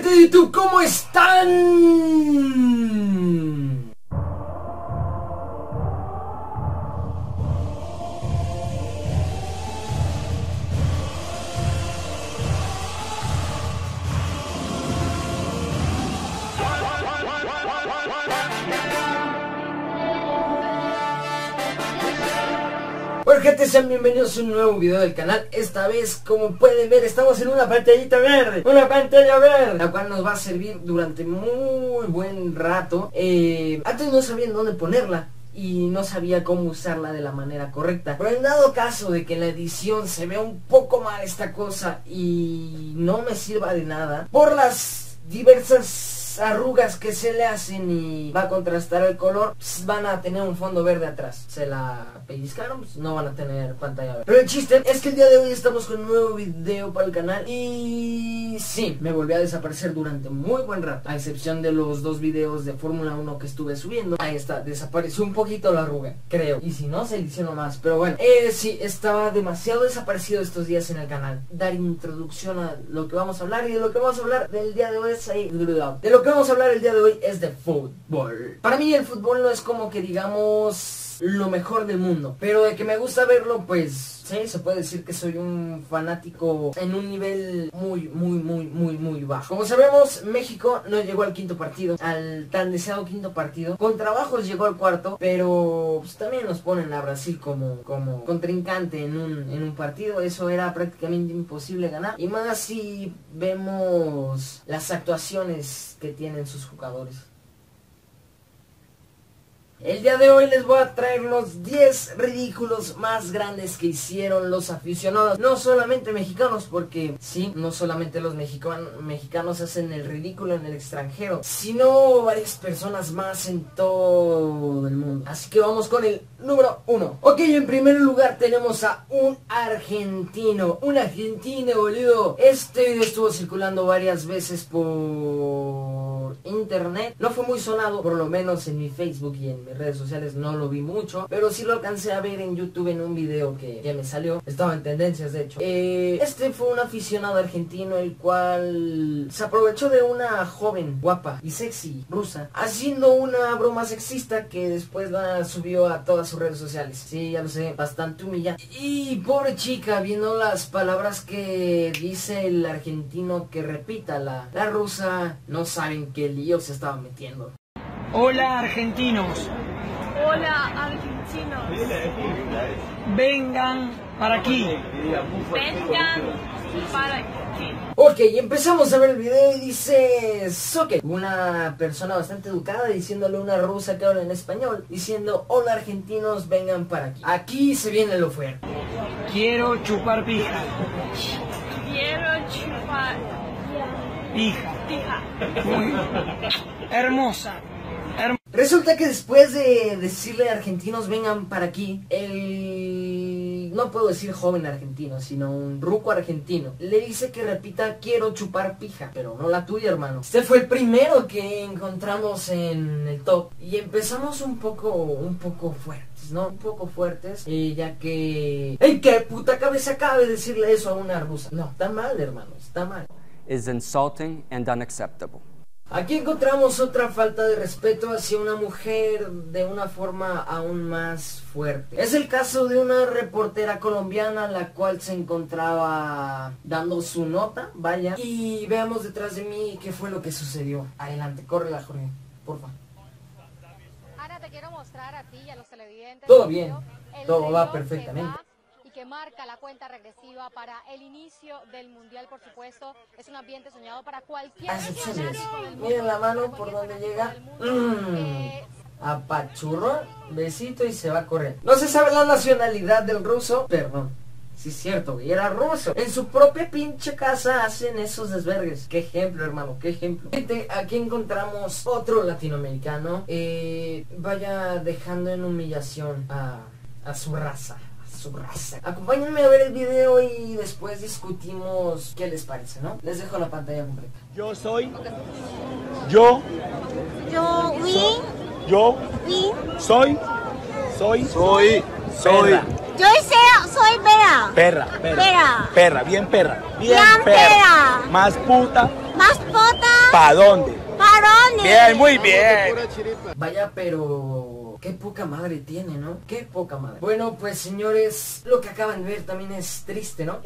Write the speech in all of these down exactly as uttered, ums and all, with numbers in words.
gente de YouTube, ¿cómo están? Bueno, gente, sean bienvenidos a un nuevo video del canal. Esta vez, como pueden ver, estamos en una pantallita verde, una pantalla verde, la cual nos va a servir durante muy buen rato. eh, Antes no sabía dónde ponerla y no sabía cómo usarla de la manera correcta, pero en dado caso de que en la edición se vea un poco mal esta cosa y no me sirva de nada por las diversas arrugas que se le hacen y va a contrastar el color, pues van a tener un fondo verde atrás. Se la pellizcaron, pues no van a tener pantalla verde. Pero el chiste es que el día de hoy estamos con un nuevo video para el canal. Y sí, me volví a desaparecer durante muy buen rato, a excepción de los dos videos de Fórmula uno que estuve subiendo. Ahí está, desapareció un poquito la arruga, creo. Y si no, se le hicieron más. Pero bueno, eh, sí, estaba demasiado desaparecido estos días en el canal. Dar introducción a lo que vamos a hablar. Y de lo que vamos a hablar del día de hoy es ahí, de lo que vamos a hablar el día de hoy es de fútbol. Para mí el fútbol no es como que digamos lo mejor del mundo, pero de que me gusta verlo, pues sí, se puede decir que soy un fanático en un nivel muy, muy, muy, muy, muy bajo. Como sabemos, México no llegó al quinto partido, al tan deseado quinto partido. Con trabajos llegó al cuarto, pero pues, también nos ponen a Brasil como, como contrincante en un, en un partido. Eso era prácticamente imposible ganar. Y más si vemos las actuaciones que tienen sus jugadores. El día de hoy les voy a traer los diez ridículos más grandes que hicieron los aficionados, no solamente mexicanos, porque sí, no solamente los mexicanos, mexicanos hacen el ridículo en el extranjero, sino varias personas más en todo el mundo. Así que vamos con el número uno. Ok, en primer lugar tenemos a un argentino, un argentino, boludo. Este video estuvo circulando varias veces por internet, no fue muy sonado, por lo menos en mi Facebook y en mis redes sociales no lo vi mucho, pero sí lo alcancé a ver en YouTube en un video que, que me salió, estaba en tendencias de hecho. eh, Este fue un aficionado argentino el cual se aprovechó de una joven guapa y sexy rusa, haciendo una broma sexista que después la subió a todas sus redes sociales. Sí, ya lo sé, bastante humillante. Y pobre chica, viendo las palabras que dice el argentino que repita la, la rusa, no saben qué lío se estaba metiendo. Hola argentinos. Hola argentinos. Vengan para aquí. Vengan para aquí. Ok, y empezamos a ver el video y dice Soque, una persona bastante educada diciéndole a una rusa que habla en español, diciendo: hola argentinos, vengan para aquí. Aquí se viene lo fuerte. Quiero chupar pija. Quiero chupar Pija. pija. Muy hermosa. Herm- Resulta que después de decirle a argentinos vengan para aquí, el... no puedo decir joven argentino, sino un ruco argentino, le dice que repita: quiero chupar pija, pero no la tuya, hermano. Este fue el primero que encontramos en el top. Y empezamos un poco, un poco fuertes, ¿no? Un poco fuertes, eh, ya que... ¡Ey, qué puta cabeza cabe decirle eso a una rusa! No, está mal, hermano, está mal. Is insulting and unacceptable. Aquí encontramos otra falta de respeto hacia una mujer de una forma aún más fuerte. Es el caso de una reportera colombiana la cual se encontraba dando su nota, vaya. Y veamos detrás de mí qué fue lo que sucedió. Adelante, córrela, Jorge, porfa. Ahora te quiero mostrar a ti y a los televidentes. Todo bien, el todo va reloj que perfectamente. va y que marca la cuenta regresiva para el inicio del mundial, por supuesto. Es un ambiente soñado para cualquier Excepciones. Miren la mano por donde llega. Mmm. Apachurro, besito y se va a correr. No se sabe la nacionalidad del ruso. Perdón. Sí es cierto, güey, era ruso. En su propia pinche casa hacen esos desvergues. Qué ejemplo, hermano, qué ejemplo. Gente, aquí encontramos otro latinoamericano. Eh, vaya dejando en humillación a, a su raza. Su raza. Acompáñenme a ver el video y después discutimos qué les parece, ¿no? Les dejo la pantalla completa. Yo soy. Yo. Yo, Soy, Win, yo. Win. Soy. Soy. Soy. Soy. Yo soy, soy Vera. Perra. Perra. Perra. Perra. Bien perra. Bien, Bien perra. perra. Más puta. Más mascota. ¿Para dónde? Varones. Bien, muy bien. Vaya, pero qué poca madre tiene, ¿no? Qué poca madre. Bueno, pues señores, lo que acaban de ver también es triste, ¿no?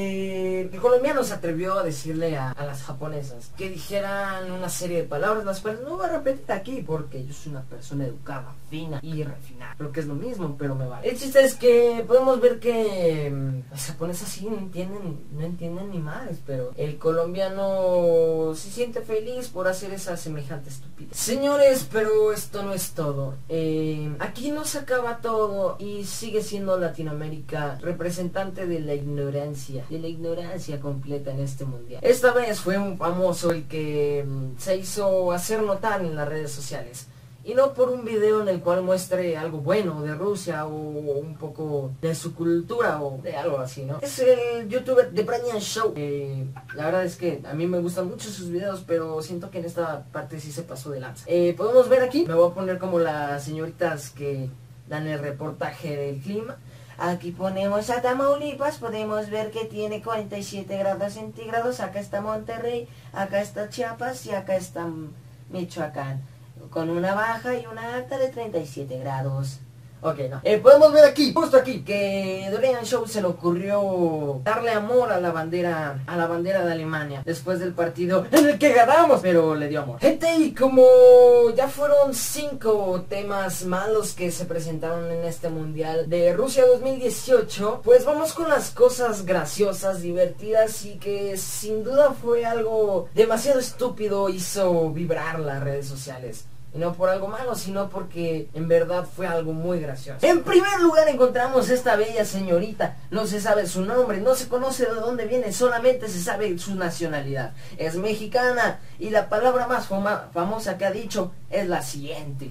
Eh, el colombiano se atrevió a decirle a, a las japonesas que dijeran una serie de palabras, las cuales no voy a repetir aquí porque yo soy una persona educada, fina y refinada. Creo que es lo mismo, pero me vale. El chiste es que podemos ver que mmm, las japonesas sí no entienden, no entienden ni madres, pero el colombiano se siente feliz por hacer esa semejante estupidez. Señores, pero esto no es todo. Eh, aquí no se acaba todo y sigue siendo Latinoamérica representante de la ignorancia, de la ignorancia completa en este mundial. Esta vez fue un famoso el que mmm, se hizo hacer notar en las redes sociales. Y no por un video en el cual muestre algo bueno de Rusia o un poco de su cultura o de algo así, ¿no? Es el youtuber The Brian Show. Eh, la verdad es que a mí me gustan mucho sus videos, pero siento que en esta parte sí se pasó de lanza. Eh, podemos ver aquí, me voy a poner como las señoritas que dan el reportaje del clima. Aquí ponemos a Tamaulipas, podemos ver que tiene cuarenta y siete grados centígrados. Acá está Monterrey, acá está Chiapas y acá está Michoacán, con una baja y una alta de treinta y siete grados. Ok, no. Eh, podemos ver aquí, justo aquí, que The Brian Show se le ocurrió darle amor a la bandera, a la bandera de Alemania, después del partido en el que ganamos, pero le dio amor. Gente, y como ya fueron cinco temas malos que se presentaron en este mundial de Rusia dos mil dieciocho, pues vamos con las cosas graciosas, divertidas y que sin duda fue algo demasiado estúpido, hizo vibrar las redes sociales. Y no por algo malo, sino porque en verdad fue algo muy gracioso. En primer lugar encontramos esta bella señorita. No se sabe su nombre, no se conoce de dónde viene, solamente se sabe su nacionalidad. Es mexicana y la palabra más fama famosa que ha dicho es la siguiente.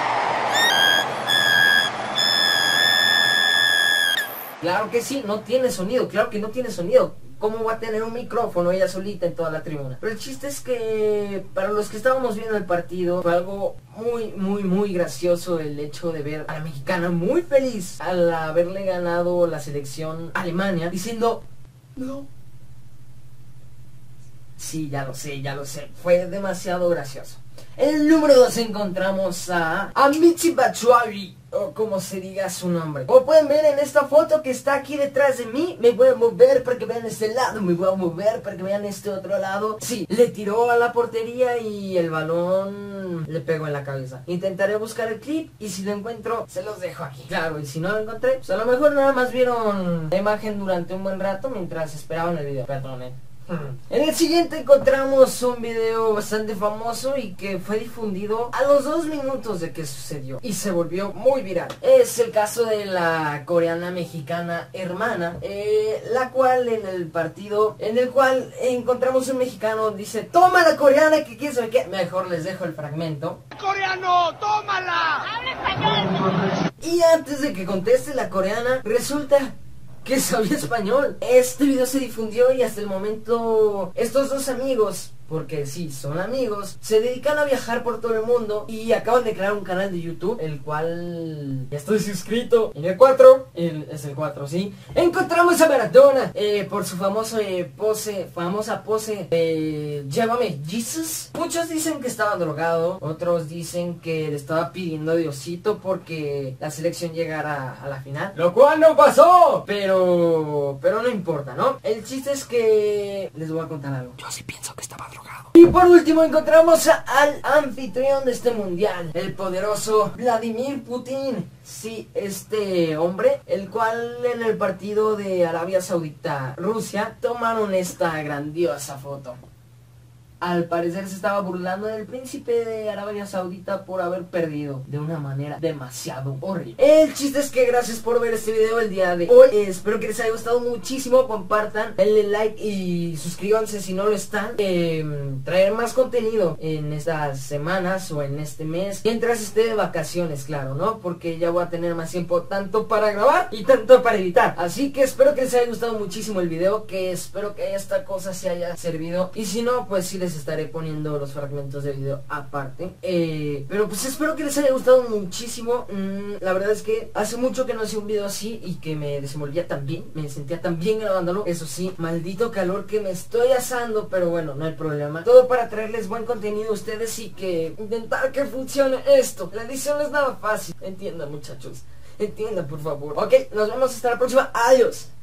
Claro que sí, no tiene sonido, claro que no tiene sonido. ¿Cómo va a tener un micrófono ella solita en toda la tribuna? Pero el chiste es que para los que estábamos viendo el partido fue algo muy, muy, muy gracioso el hecho de ver a la mexicana muy feliz al haberle ganado la selección Alemania, diciendo no. Sí, ya lo sé, ya lo sé. Fue demasiado gracioso. En el número dos encontramos a, a Michy Batshuayi, o como se diga su nombre. Como pueden ver en esta foto que está aquí detrás de mí, me voy a mover para que vean este lado, me voy a mover para que vean este otro lado. Sí, le tiró a la portería y el balón le pegó en la cabeza. Intentaré buscar el clip y si lo encuentro, se los dejo aquí. Claro, y si no lo encontré, pues a lo mejor nada más vieron la imagen durante un buen rato mientras esperaban el video. Perdón, eh. En el siguiente encontramos un video bastante famoso y que fue difundido a los dos minutos de que sucedió y se volvió muy viral. Es el caso de la coreana mexicana hermana, eh, la cual en el partido en el cual encontramos un mexicano dice: toma la coreana, que quién sabe qué. Mejor les dejo el fragmento. ¡Coreano, tómala! ¡Habla español! Y antes de que conteste la coreana, resulta que sabía español. Este video se difundió y hasta el momento estos dos amigos, porque sí, son amigos, se dedican a viajar por todo el mundo y acaban de crear un canal de YouTube, el cual ya estoy suscrito. En el cuatro, el, es el cuatro, sí. Encontramos a Maradona eh, por su famoso eh, pose, famosa pose de Llévame Jesus. Muchos dicen que estaba drogado, otros dicen que le estaba pidiendo a Diosito porque la selección llegara a la final, lo cual no pasó, pero pero no importa, ¿no? El chiste es que les voy a contar algo. Yo sí pienso que estaba drogado. Y por último encontramos a, al anfitrión de este mundial, el poderoso Vladimir Putin. Sí, este hombre, el cual en el partido de Arabia Saudita Rusia tomaron esta grandiosa foto. Al parecer se estaba burlando del príncipe de Arabia Saudita por haber perdido de una manera demasiado horrible. El chiste es que gracias por ver este video el día de hoy. eh, Espero que les haya gustado muchísimo. Compartan, denle like y suscríbanse si no lo están. eh, Traer más contenido en estas semanas o en este mes, mientras esté de vacaciones, claro, ¿no? Porque ya voy a tener más tiempo tanto para grabar y tanto para editar. Así que espero que les haya gustado muchísimo el video, que espero que esta cosa se haya servido. Y si no, pues si les les estaré poniendo los fragmentos de video aparte. eh, Pero pues espero que les haya gustado muchísimo. mm, La verdad es que hace mucho que no hacía un video así y que me desenvolvía tan bien, me sentía tan bien grabándolo. Eso sí, maldito calor que me estoy asando, pero bueno, no hay problema. Todo para traerles buen contenido a ustedes y que intentar que funcione esto. La edición no es nada fácil, entiendan muchachos, entiendan por favor. Ok, nos vemos hasta la próxima, adiós.